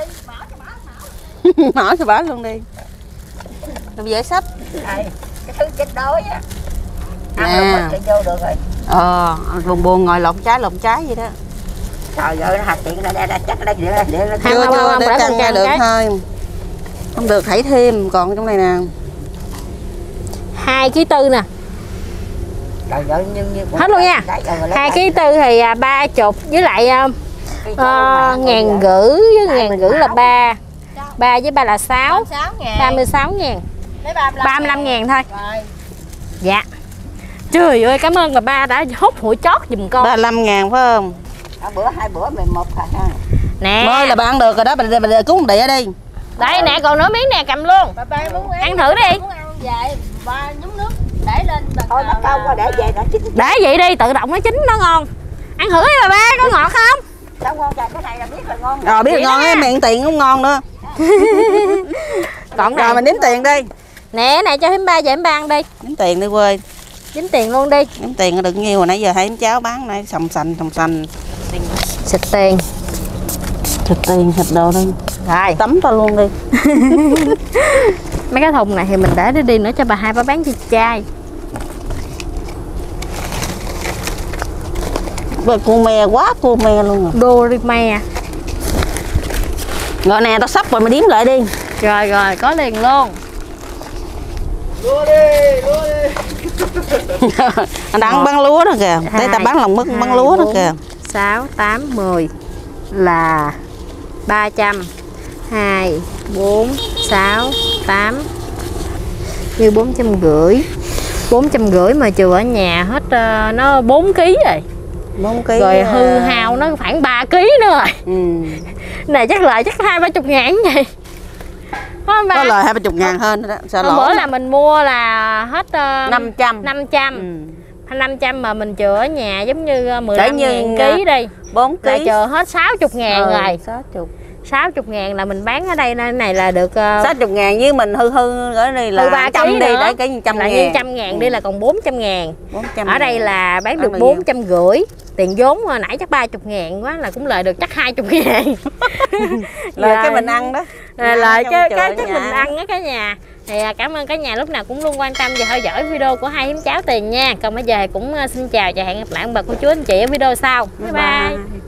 Speaker 2: Mở cho bả luôn đi. Làm dễ sắp.
Speaker 4: Đây, cái thứ chết đói á. Ăn
Speaker 2: Nè.
Speaker 4: rồi mình sẽ vô được rồi.
Speaker 2: Buồn buồn ngồi lộn trái vậy đó.
Speaker 4: Trời ơi, nó hạt tiện ra đây, chắc ở đây để nó
Speaker 1: Không,
Speaker 2: Chưa
Speaker 1: không,
Speaker 2: chưa
Speaker 1: không,
Speaker 2: để
Speaker 1: để
Speaker 2: cân
Speaker 1: mình
Speaker 2: ra
Speaker 1: cân
Speaker 2: được
Speaker 1: cái.
Speaker 2: thôi. Không được thảy thêm, còn trong này nè.
Speaker 1: 2 kg tư nè.
Speaker 4: Trời ơi, như
Speaker 1: Hết luôn nha. 2 kg tư thì 30 với lại 1.500 với 1.500 là 3. 3 với 3 là 6. 36.000. 35.000 thôi.
Speaker 4: Rồi.
Speaker 1: Dạ. Trời ơi, cảm ơn bà ba đã hút hủi chót giùm con.
Speaker 2: 35 ngàn phải không?
Speaker 4: Bữa 2 bữa mình một hả?
Speaker 1: Nè.
Speaker 2: Mới là bà ăn được rồi đó, bà cứu một đĩa đi.
Speaker 1: Đây nè, còn nửa miếng nè, cầm luôn.
Speaker 4: Bà ba muốn
Speaker 1: Ăn thử đi.
Speaker 4: muốn ăn vậy, ba nhúng nước để lên bà. Thôi nó câu qua để về nó chín.
Speaker 1: Để vậy đi, tự động nó chín nó ngon. Ăn thử đi bà ba, có ngọt không?
Speaker 4: Sao ngon trời, cái này là biết là ngon.
Speaker 2: Rồi biết
Speaker 1: Vậy
Speaker 2: là ngon
Speaker 1: đó
Speaker 2: á,
Speaker 1: nha.
Speaker 2: miệng tiền cũng ngon nữa.
Speaker 1: Còn
Speaker 2: Rồi
Speaker 1: này.
Speaker 2: mình đếm tiền đi.
Speaker 1: Nè, này cho em ba về em ba ăn đi.
Speaker 2: Đếm tiền đi quê.
Speaker 1: Tính tiền luôn đi.
Speaker 2: Đếm tiền đừng nhiều, hồi nãy giờ thấy em cháu bán này sòng xanh.
Speaker 1: Xịt tiền.
Speaker 2: Thịt tiền, thịt đồ đi.
Speaker 1: Rồi.
Speaker 2: Tắm tao luôn đi.
Speaker 1: Mấy cái thùng này thì mình để đi nữa cho bà hai bà bán cho chai.
Speaker 2: Rồi cua me quá cua me luôn rồi.
Speaker 1: Dorime.
Speaker 2: Rồi nè tao sắp rồi mày đếm lại đi.
Speaker 1: Rồi rồi, có liền luôn.
Speaker 5: Lúa đi, lúa đi.
Speaker 2: Anh đang bán lúa đó kìa. Đây ta bán lòng mứt bán lúa đó kìa.
Speaker 1: 6, 8, 10 là 300. 2, 4, 6, 8 như 450. 450 mà trừ ở nhà hết nó 4 kg rồi.
Speaker 2: 4 kg.
Speaker 1: Rồi hư hao nó khoảng 3 kg nữa rồi. Này chắc lời chắc 20-30 ngàn vậy.
Speaker 2: Có lời 20 ngàn hơn đó. Sợ
Speaker 1: hôm
Speaker 2: lỗ.
Speaker 1: bữa là mình mua là hết
Speaker 2: 500.
Speaker 1: 500 mà mình chừa ở nhà giống như 15 ngàn ký đi
Speaker 2: 4 kg
Speaker 1: là chừa hết 60 ngàn rồi. 60 ngàn là mình bán ở đây này là được
Speaker 2: 60 ngàn với mình hư ở đây là
Speaker 1: 300 đi
Speaker 2: đấy cái 100
Speaker 1: là
Speaker 2: ngàn.
Speaker 1: 100 ngàn đi là còn 400 ngàn.
Speaker 2: 400
Speaker 1: ở đây là bán được 450. Tiền vốn nãy chắc 30 ngàn quá là cũng lời được chắc 20 ngàn.
Speaker 2: Lời cái mình ăn đó.
Speaker 1: Lời cái mình ăn á cả nhà. Thì cảm ơn cả nhà lúc nào cũng luôn quan tâm và theo dõi video của Hai Hiếm Cháu Tiền nha. Còn bây giờ cũng xin chào và hẹn gặp lại ông bà cô chú anh chị ở video sau. Bye bye.